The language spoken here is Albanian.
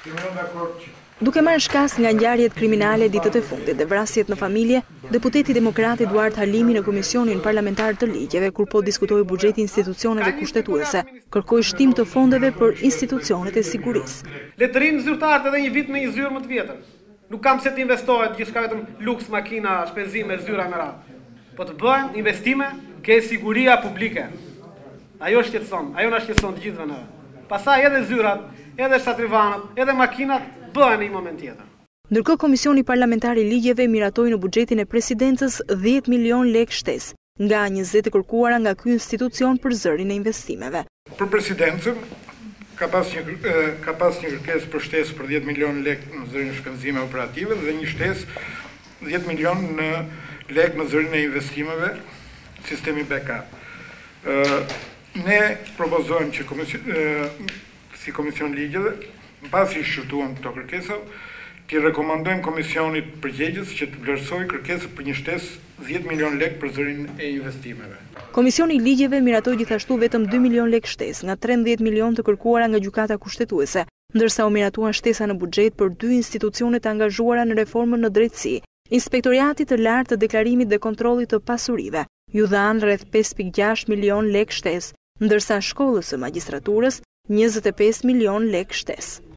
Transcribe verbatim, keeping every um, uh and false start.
Duke marrë shkas nga ngjarjet kriminale ditët e fundit dhe vrasjet në familje, deputeti demokrat Eduard Halimi në Komisionin Parlamentar të Ligjeve, kur po diskutoi buxheti institucioneve kushtetuese, kërkoi shtim të fondeve për institucionet e sigurisë. Le të rinë zyrtarët edhe një vit me një zyrë më të vjetër. Nuk kam se të investohet gjithçka vetëm luks, makina, shpenzime, zyra me radhë. Po të bëhen investime ke siguria publike. Ajo shqetëson, ajo na shqetëson të gjithëve neve. Pastaj edhe zyrat, edhe shtatrivanët, edhe makinat bëhen në një moment tjetër. Ndërkohë Komisioni Parlamentar i Ligjeve miratoi në buxhetin e presidencës dhjetë milion lekë shtesë, nga njëzet e kërkuara nga ky institucion për zërin e investimeve. Për presidencën ka pas një ka pas një kërkesë për shtesë për dhjetë milion lekë në zërin e shpenzime operative dhe një shtesë dhjetë milion në lekë në zërin e investimeve sistemi backup. Ne propozojmë që komision, si Komision Ligjeve, në pasi shqyrtuan këto kërkesa, ti rekomandojmë Komisionit përgjegjës që të vlerësojë kërkesën për një shtesë dhjetë milion lekë për zërin e investimeve. Komisioni i Ligjeve miratoi gjithashtu vetëm dy milion lekë shtesë nga tridhjetë milion të kërkuara nga gjykata kushtetuese, ndërsa u miratuan shtesa në buxhet për dy institucione të angazhuara në reformën në drejtësi, Inspektoriati të Lartë të Deklarimit dhe Kontrollit të Pasurive, ju dhanë rreth pesë pikë gjashtë milion lekë shtesë, ndërsa Shkollës së Magjistraturës njëzet e pesë milion lekë shtesë.